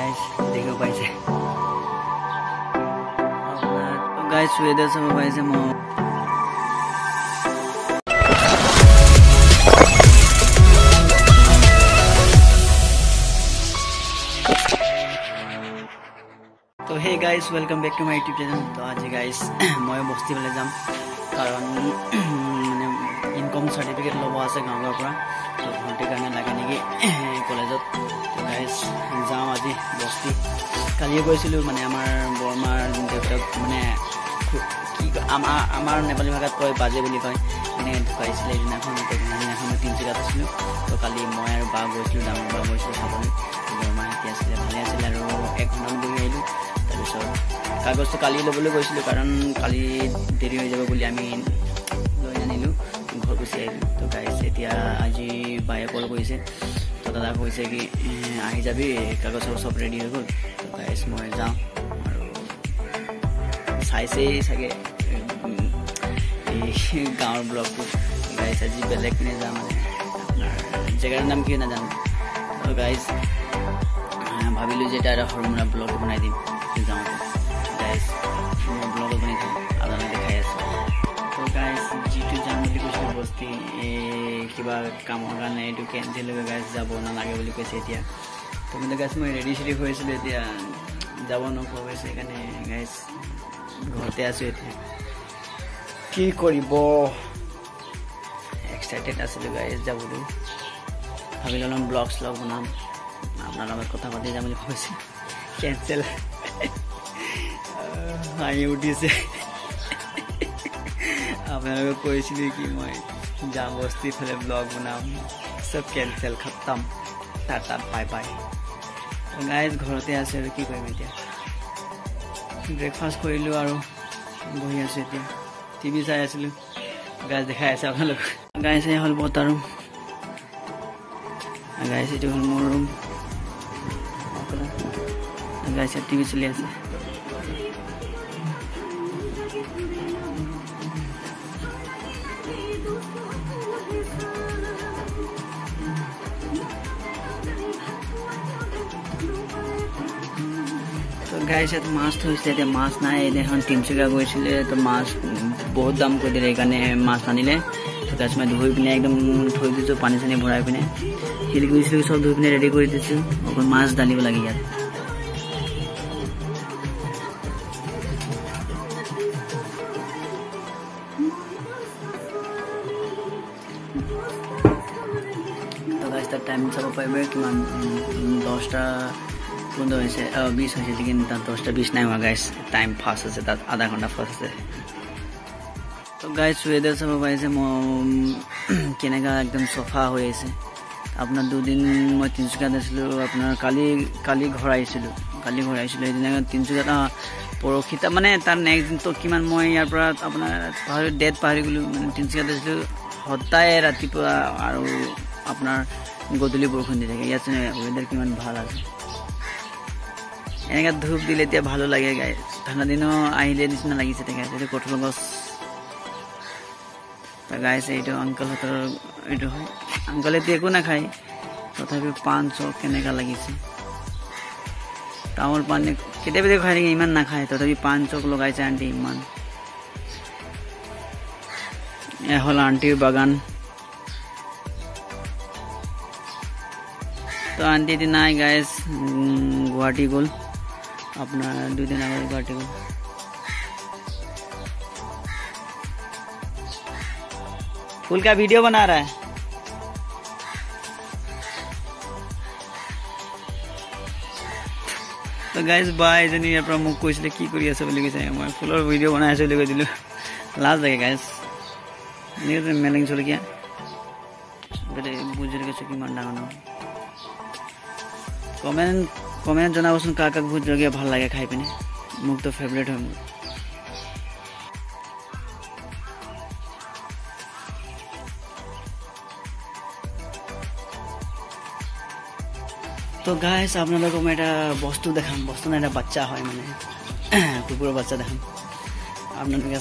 guys, देखो पाइसे तो guys weather सब पाइसे मो तो हे guys welcome back to my YouTube channel तो आज guys मैं बस्ती वाले जाम कारण मैंने इनकम सर्टिफिकेट लबा আছে गाँव পৰা तो घंटे करने लगे नहीं कॉलेजत तो गाइस जाओ आज बस्ती कालिए গৈছিলো মানে আমার বর্মার দেউতাক মানে কি আমার নেপালী ভাষাত কয় বাজে বুলি কয় মানে ঢুকাইছিলে দিনাখন তিনচিৰাত আছিল তো কালি মই আৰু বা গৈছিলো ডাঙৰ বা গৈছিলো চাবলৈ বৰ্মা এতিয়া আছিল ভালে আছিল আৰু এক ঘণ্টা বহি আহিলো তাৰপিছত কাগজটো কালি ল'বলৈ গৈছিলো কাৰণ কালি দেৰি হৈ যাব বুলি আমি লৈ আনিলো ঘৰ গুচি আহিলো তো গাইস এতিয়া আজি বায়ে কল কৰিছে তো দাদা কৈছে কি আহি যাবি কাগজ সব ৰেডি হৈ গ'ল তো গাইস মই যাওঁ আৰু চাইছে চাগে এই গাঁৱৰ ব্লগটো গাইস আজি বেলেগ পিনে যাম মানে আপোনাৰ জেগাৰ নাম কি নাজানো তো গাইস ভাবিলো যে এটা হৰমুনা ব্লগ বনাই দিম যাওঁ গাইস মই ব্লগ বনাই দিম আপোনাক দেখাই আছো তো গাইস জিটো যাম বুলি কৈছিলো বস্তি কিবা কামৰ কাৰণে এইটো কেঞ্চেল হৈ গাইস যাব নালাগে বুলি কৈছে এতিয়া তো মানে গাইস মই ৰেডি চেডি হৈছিলো এতিয়া যাব নকওঁ সেইকাৰণে গাইস ঘৰতে আছো এতিয়া কি কৰিব এক্সাইটেড আছিলো গাইস যাবলৈ ভাবিলো অলপ ব্লগ শ্লগ বনাম আপোনাৰ লগত কথা পাতি যাম বুলি ভাবিছো কেঞ্চেল হাঁহি উঠিছে আপোনালোকক কৈছিলো কি মই যাম বস্তি ফালে ব্লগ বনাম সব কেঞ্চেল খতম টাটা বাই বাই গাইজ ঘৰতে আছে আৰু কি কৰিম এতিয়া ব্ৰেকফাষ্ট কৰিলো আৰু বহি আছো এতিয়া টিভি চাই আছিলো গাইজ দেখাই আছে আপোনালোক গাইজ এই হ'ল বতা ৰুম গাইজ এইটো হ'ল মোৰ ৰুম গাইজ টিভি চলি আছে গাইছ তো মাছ থৈছিলে এতিয়া মাছ নাই এখন তিনচুকীয়া গৈছিলে তো মাছ বহুত দাম কৰি দিলে সেইকাৰণে মাছ আনিলে তো গাছ মই ধুই পিনে একদম থৈ দিছোঁ পানী চানী ভৰাই পিনে শিলগুড়ি চিলগুড়ি চব ধুই পিনে ৰেডি কৰি দিছোঁ অকল মাছ ডালিব লাগে ইয়াত তো গাছ তাৰ টাইম চাব পাৰিব কিমান 10টা 15 হৈছে 20 হৈছে কিন্তু তাত 10টা 20 নাই হোৱা গাইছ টাইম ফাষ্ট আছে তাত আধা ঘণ্টা ফাষ্ট আছে তো গাইছ ৱেডাৰ চাব পাইছে কেনেকুৱা একদম চফা হৈ আছে আপোনাৰ দুদিন মই তিনচুকীয়াত আছিলোঁ আপোনাৰ কালি ঘৰ আহিছিলোঁ সেইদিনা তিনচুকীয়াত পৰহিতা মানে তাৰ নেক্সট দিন তো কিমান মই ইয়াৰ পৰা আপোনাৰ ডেট পাহৰি গ'লোঁ মানে তিনচুকীয়াত আছিলোঁ সদায় ৰাতিপুৱা আৰু আপোনাৰ গধূলি বৰষুণ দি থাকে ইয়াত ৱেডাৰ কিমান ভাল আছে এনেকৈ ধূপ দিলে এতিয়া ভালো লাগে গাই ঠাণ্ডা দিনো আহিলে নিচিনা লাগিছে এতিয়া এইটো কঁঠাল গছ গাইছে এইটো আংকলহঁতৰ এইটো হয় আংকলেতো একো নাখায় তথাপিও পাণ চক কেনেকুৱা লাগিছে তামোল পাণ কেতিয়াবা খাই থাকে ইমান নাখায় তথাপি পাণ চক লগাইছে আণ্টি ইমান হ'ল আণ্টিৰ বাগান তো আণ্টি এতিয়া নাই গাইছ গুৱাহাটী গ'ল अपना 2 दिन आगे गुवाहाटी को फूल का वीडियो बना रहा है तो गाइस बाय जनी यार मुख কৈছিলে কি কৰি আছে বুলি কৈছে মই ফুলৰ ভিডিও বনাই আছো বুলি কৈ দিলো লাজ লাগে গাইস নিউজ মেলিং চলি গিয়া গতে বুজিলে কিছু কিমান ডাঙৰ ন কমেন্ট জনাবচোন কাক ভোট জগিয়া ভাল লাগে খাই পিনে মোক তো ফেভাৰিট হয় মোৰ তো গাইস আপোনালোকক মই এটা বস্তু দেখাম বস্তু না এটা বাচ্চা হয় মানে কুকুৰৰ বাচ্চা দেখাম আপোনালোকে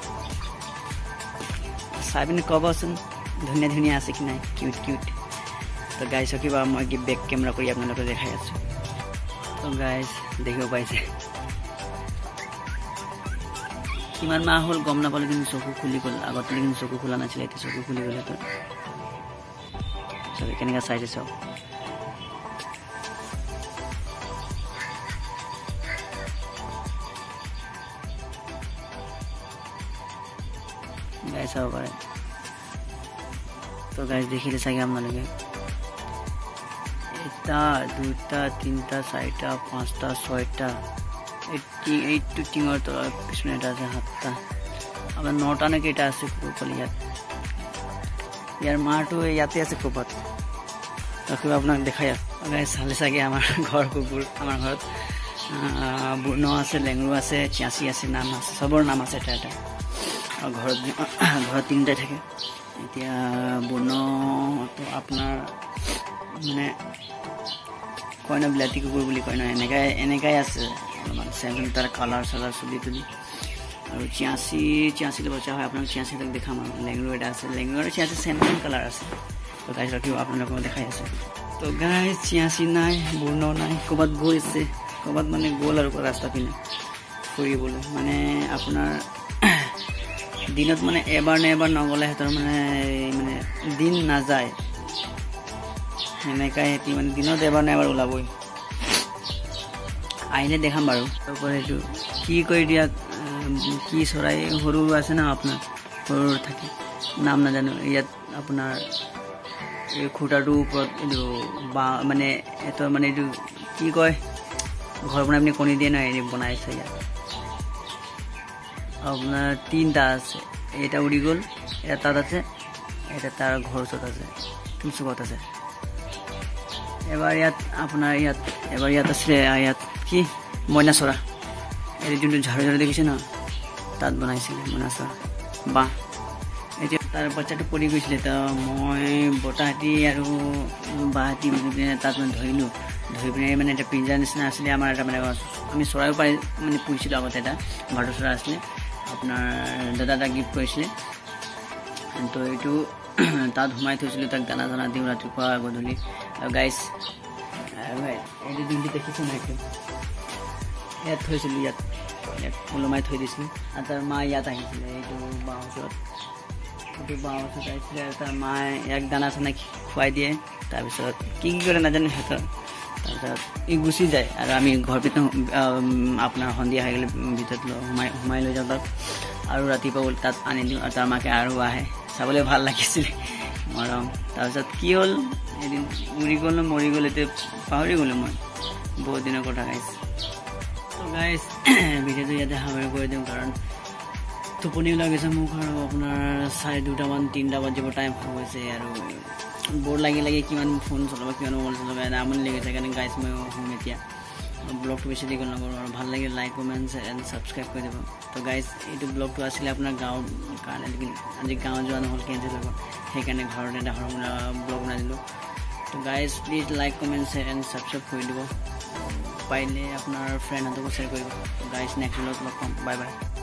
চাই পিনে ক'বচোন ধুনীয়া ধুনীয়া আছে কি নাই কিউট তো গাইছ কিবা মই কি বেক কেমেৰা কৰি আপোনালোকক দেখাই আছো তো গাইজ দেখিব পাইছে কিমান মাহ হ'ল গম নাপালো কিন্তু চকু খুলি গ'ল আগতে কিন্তু চকু খোলা নাছিলে এতিয়া চকু খুলি গ'লে তো চবে কেনেকৈ চাইছে চাওক গাইজ চাব পাৰে তো গাইজ দেখিলে চাগে আপোনালোকে এটা দুটা তিনিটা চাৰিটা পাঁচটা ছয়টা এইটো টিঙৰ তলত পিছনে এটা আছে সাতটা আপোনাৰ নটা নে কেইটা আছে কুকুৰ পোৱালি ইয়াত ইয়াৰ মাৰটো ইয়াতে আছে পোপাত ৰাখিব আপোনাক দেখাই চালে চাগে আমাৰ ঘৰ কুকুৰ আমাৰ ঘৰত বুৰ্ণ আছে লেঙৰু আছে চিয়াচি আছে নাম আছে চবৰ নাম আছে এটা এটা আৰু ঘৰত তিনিটাই থাকে এতিয়া বুৰ্ণটো আপোনাৰ মানে কয় ন বিলাতী কুকুৰ বুলি কয় ন এনেকাই আছে অলপমান চেম তাৰ কালাৰ চালাৰ চুলি তুলি আৰু চিয়াচীলৈ বচা হয় আপোনাক চিয়াচী তাক দেখাম আৰু লেঙৰু এটা আছে লেঙৰু আৰু চিয়াচী চেম কালাৰ আছে তো গাইজ ৰাখিব আপোনালোকক দেখাই আছে তো গাইজ চিয়াচী নাই বুৰ্ণ নাই ক'ৰবাত গৈছে ক'ৰবাত মানে গ'ল আৰু ৰাস্তা পিনে ফুৰিবলৈ মানে আপোনাৰ দিনত মানে এবাৰ নে এবাৰ নগ'লে সিহঁতৰ মানে দিন নাযায় সেনেকাই সিহঁতি মানে দিনত এবাৰ নে এবাৰ ওলাবই আহিলে দেখাম বাৰু তাৰপৰা এইটো কি কৰি দিয়া কি চৰাই সৰু আছে ন আপোনাৰ সৰু থাকে নাম নাজানো ইয়াত আপোনাৰ এই খুঁটাটোৰ ওপৰত এইটো মানে এইটো মানে এইটো কি কয় ঘৰ বনাই আপুনি কণী দিয়ে ন এই বনাইছে ইয়াত আপোনাৰ তিনিটা আছে এটা উৰি গ'ল এটা তাত আছে এটা তাৰ ঘৰ ওচৰত আছে তিনিচুকত আছে এবাৰ ইয়াত আছিলে ইয়াত কি মইনা চৰা এই যোনটো ঝাৰু দেখিছে ন তাত বনাইছিলে মইনা চৰা বাঁহ এতিয়া তাৰ বাচ্চাটো পৰি গৈছিলে তো মই বতাহাতী আৰু বাঁহাতী মিলি পিনে তাত মানে ধৰি পিনে মানে এটা পিঞ্জা নিচিনা আছিলে আমাৰ এটা মানে আমি চৰাইও পাই মানে পুহিছিলোঁ আগতে এটা ভাৰতৰ চৰাই আছিলে আপোনাৰ দাদা এটা গিফ্ট কৰিছিলে তো এইটো তাত সোমাই থৈছিলোঁ তাক দানা চানা দিওঁ ৰাতিপুৱা গধূলি আৰু গাইজ এইটো যোনটো দেখিছোঁ নাই এইটো ইয়াত থৈছিলোঁ ইয়াত ওলমাই থৈ দিছিলোঁ আৰু তাৰ মা ইয়াত আহিছিলে এইটো বাঁহ ওচৰত আহিছিলে তাৰ মায়ে ইয়াক দানা চানা খুৱাই দিয়ে তাৰপিছত কি কৰে নাজানো সিহঁতৰ তাৰপিছত ই গুচি যায় আৰু আমি ঘৰ ভিতৰত আপোনাৰ সন্ধিয়া হৈ গ'লে ভিতৰত সোমাই লৈ যাওঁ তাক আৰু ৰাতিপুৱা তাত আনি দিওঁ আৰু তাৰ মাকে আৰু আহে চাবলৈ ভাল লাগিছিলে মৰম তাৰপিছত কি হ'ল এদিন উৰি গ'ল ন মৰি গ'ল এতিয়া পাহৰি গ'লোঁ মই বহুত দিনৰ কথা গাইজ তো গাইজ ভিডিঅ'টো ইয়াতে সামৰি কৰি দিওঁ কাৰণ টোপনিও লাগিছে মোক আৰু আপোনাৰ 2:30 3টা বাজিব টাইম হৈ গৈছে আৰু বৰ লাগি কিমান ফোন চলাব কিমান মোবাইল চলাব আমনি লাগিছে সেইকাৰণে গাইজ মই শুম এতিয়া ব্লগটো বেছি দীঘল নকৰোঁ আৰু ভাল লাগিলে লাইক কমেণ্ট এণ্ড ছাবস্ক্ৰাইব কৰি দিব তো গাইজ এইটো ব্লগটো আছিলে আপোনাৰ গাঁৱৰ কাৰণে লেকিন আজি গাঁও যোৱা নহ'ল কেঞ্চেল হ'ব সেইকাৰণে ঘৰত এটা সৰু সুৰা ব্লগ বনাই দিলোঁ তো guys please like comment and subscribe কৰি দিব পাৰিলে আপোনাৰ ফ্ৰেণ্ডহঁতকো শ্বেয়াৰ কৰিব তো গাইজ নেক্সট ব্লগত লগ পাম বাই বাই